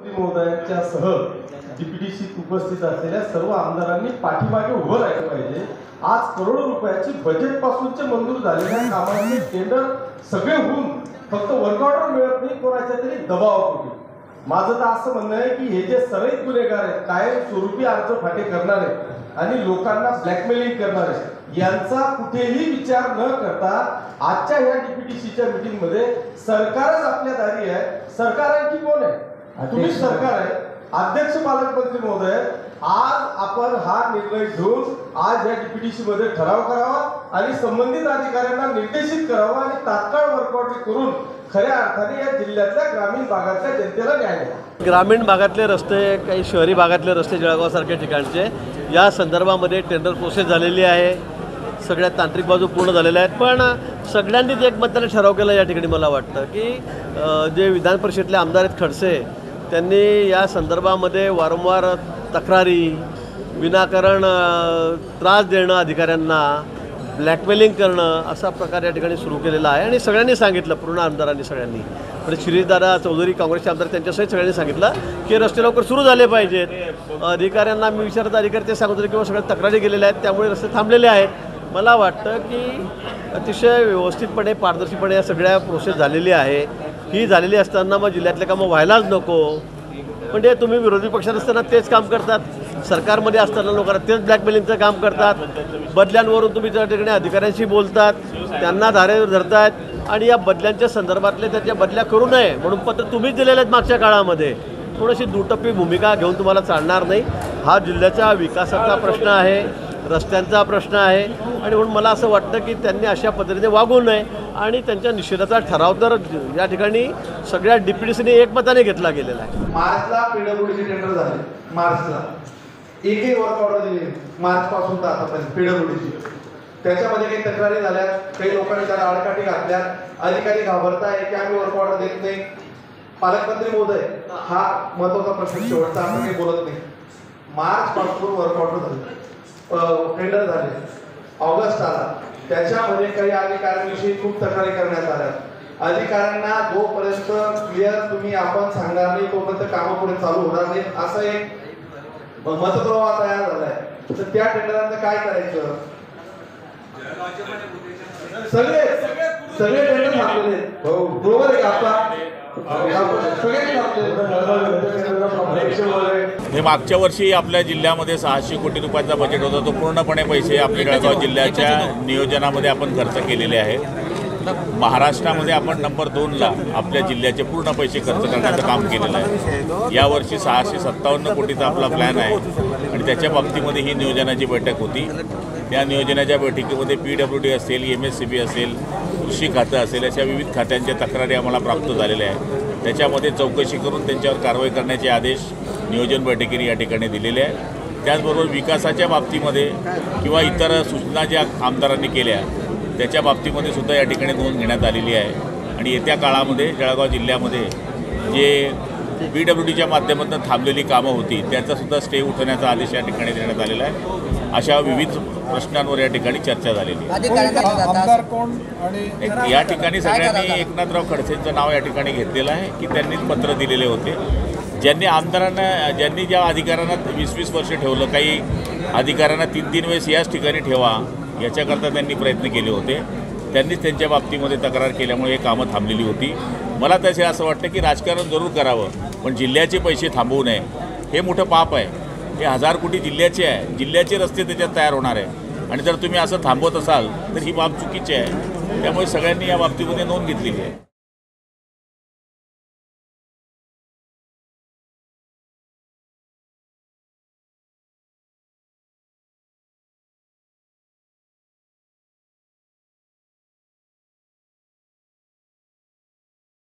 महोदयांच्या सह डीपीडीसी उपस्थित असलेल्या सर्व आमदारांनी पाठीमागे उभं राहिलं पाहिजे। आज करोडो रुपयाची बजेट पासूनचे मंजूर झालेल्या कामांचे टेंडर सगळे होऊन फक्त वर्क ऑर्डर मिळत नाही, कोणाच्या तरी दबावापोटी। माझं तर असं म्हणणं आहे की हे जे सगळे गुन्हेगार आहेत, कायम स्वरूपी अर्ज फाटे करणारे आणि लोकांना ब्लॅकमेलिंग करणारे, यांचा कुठेही विचार न करता आजच्या या डीपीडीसीच्या मीटिंग मध्ये सरकारच आपल्या दारी आहे। सरकार आणखी कोण आहे? तुम्ही सरकार आहे। अध्यक्ष पालकमंत्री महोदय, आज आपण हा निर्णय घेऊन आज या डीपीडीसी मध्ये ठराव करावा आणि संबंधित अधिकाऱ्यांना निर्देशित करावा आणि तात्काळ वर्क ऑर्डर करून खऱ्या अर्थाने या जिल्ह्यातल्या ग्रामीण भागातल्या जनतेला न्याय द्यावा। ग्रामीण भागातले रस्ते, काही शहरी भागातले रस्ते, जळगावसारख्या ठिकाणचे या संदर्भामध्ये टेंडर प्रोसेस झालेली आहे। सगळ्या तांत्रिक बाजू पूर्ण झालेल्या आहेत, पण सगळ्यांनीच एकमताने ठराव केला या ठिकाणी। मला वाटतं की जे विधान परिषदेतले आमदार आहेत खडसे, त्यांनी या संदर्भामध्ये वारंवार तक्रारी, विनाकारण त्रास देणं, अधिकाऱ्यांना ब्लॅकमेलिंग करणं असा प्रकार या ठिकाणी सुरू केलेला आहे। आणि सगळ्यांनी सांगितलं, पूर्ण आमदारांनी सगळ्यांनी, म्हणजे शिरीषदादा चौधरी काँग्रेसचे आमदार त्यांच्यासहित सगळ्यांनी सांगितलं की रस्ते लवकर सुरू झाले पाहिजेत। अधिकाऱ्यांना मी विचारत अधिकारी ते सांगत होते किंवा सगळ्या तक्रारी गेलेल्या आहेत, त्यामुळे रस्ते थांबलेले आहेत। मला वाटतं की अतिशय व्यवस्थितपणे, पारदर्शीपणे या सगळ्या प्रोसेस झालेली आहे। ही झालेली असताना मग जिल्ह्यातले कामं व्हायलाच नको। म्हणजे तुम्ही विरोधी पक्षात असताना तेच काम करतात, सरकारमध्ये असताना लोकांना तेच ब्लॅकमेलिंगचं काम करतात, बदल्यांवरून तुम्ही त्या ठिकाणी अधिकाऱ्यांशी बोलतात, त्यांना धारेवर धरतात आणि या बदल्यांच्या संदर्भातले त्याच्या बदल्या करू नये म्हणून पत्र तुम्हीच दिलेले आहेत मागच्या काळामध्ये। थोडीशी दुटप्पी भूमिका घेऊन तुम्हाला चालणार नाही। हा जिल्ह्याच्या विकासाचा प्रश्न आहे, रस्त्यांचा प्रश्न आहे आणि म्हणून मला असं वाटतं की त्यांनी अशा पद्धतीने वागू नये आणि त्यांच्या निषेधाचा ठराव तर या ठिकाणी सगळ्या डीपीडीसीने एकमताने घेतला गेलेला आहे। मार्चला पीडब्ल्यूडीचे टेंडर झाले, मार्चला एकही वर्क ऑर्डर दिली मार्च पासून तर आतापर्यंत पीडब्ल्यूडीची। त्याच्यामध्ये काही तक्रारी झाल्या, काही लोकांनी त्याला आडकाठी घातल्या, अधिकारी घाबरताय की आम्ही वर्क ऑर्डर देत नाही। पालकमंत्री महोदय, हा महत्वाचा प्रश्न शेवटचा, आपण काही बोलत नाही। मार्च पासून वर्क ऑर्डर झाले, टेंडर झाले, ऑगस्ट आला, त्याच्यामध्ये काही अधिकाऱ्यांविषयी खूप तक्रारी करण्यात आल्या। अधिकाऱ्यांना जोपर्यंत क्लिअर तुम्ही आपण सांगणार नाही तोपर्यंत कामं पुढे चालू होणार नाही, असं एक मतप्रवाह तयार झालाय। तर त्या टेंडरांचं काय करायचं? सगळे टेंडर थांबलेले, बरोबर आहे का? हे मागच्या वर्षी आपल्या जिल्ह्यामध्ये 600 कोटी रुपयाचा बजेट होता, तो पूर्णपणे पैसे आपल्या जळगाव जिल्ह्याच्या नियोजनामध्ये आपण खर्च केलेले आहे। महाराष्ट्रामध्ये आपण नंबर 2ला आपल्या जिल्ह्याचे पूर्ण पैसे खर्च करण्याचं काम केलेलं आहे। यावर्षी 657 कोटीचा आपला प्लॅन आहे आणि त्याच्या बाबतीमध्ये ही नियोजनाची बैठक होती। त्या नियोजनाच्या बैठकीमध्ये PWD असेल, MSCB असेल, कृषी खातं असेल, अशा विविध खात्यांच्या तक्रारी आम्हाला प्राप्त झालेल्या आहेत। त्याच्यामध्ये चौकशी करून त्यांच्यावर कारवाई करण्याचे आदेश नियोजन बैठकीने या ठिकाणी दिलेले आहेत। त्याचबरोबर विकासाच्या बाबतीमध्ये किंवा इतर सूचना ज्या आमदारांनी केल्या त्याच्या बाबतीमध्ये सुद्धा या ठिकाणी नोंद घेण्यात आलेली आहे। आणि येत्या काळामध्ये जळगाव जिल्ह्यामध्ये जे PWDच्या माध्यमातून थांबलेली कामं होती त्याचासुद्धा स्टे उठवण्याचा आदेश या ठिकाणी देण्यात आलेला आहे। अशा विविध प्रश्नांवर या ठिकाणी चर्चा झालेली आहे। या ठिकाणी सगळ्यांनी एकनाथराव खडसेंचं नाव या ठिकाणी घेतलेलं आहे की त्यांनीच पत्र दिलेले होते। ज्यांनी ज्या अधिकाऱ्यांना 20-20 वर्ष ठेवलं, काही अधिकाऱ्यांना 3-3 वेळेस याच ठिकाणी ठेवा याच्याकरता त्यांनी प्रयत्न केले होते, त्यांनीच त्यांच्या बाबतीमध्ये तक्रार केल्यामुळे हे कामं थांबलेली होती। मला तसे असं वाटतं की राजकारण जरूर करावं, पण जिल्ह्याचे पैसे थांबवू नये, हे मोठं पाप आहे। हे 1000 कोटी जिल्ह्याचे आहे, जिल्ह्याचे रस्ते त्याच्यात तयार होणार आहे आणि जर तुम्ही असं थांबवत असाल तर ही बाब चुकीची आहे। त्यामुळे सगळ्यांनी या बाबतीमध्ये नोंद घेतलेली आहे।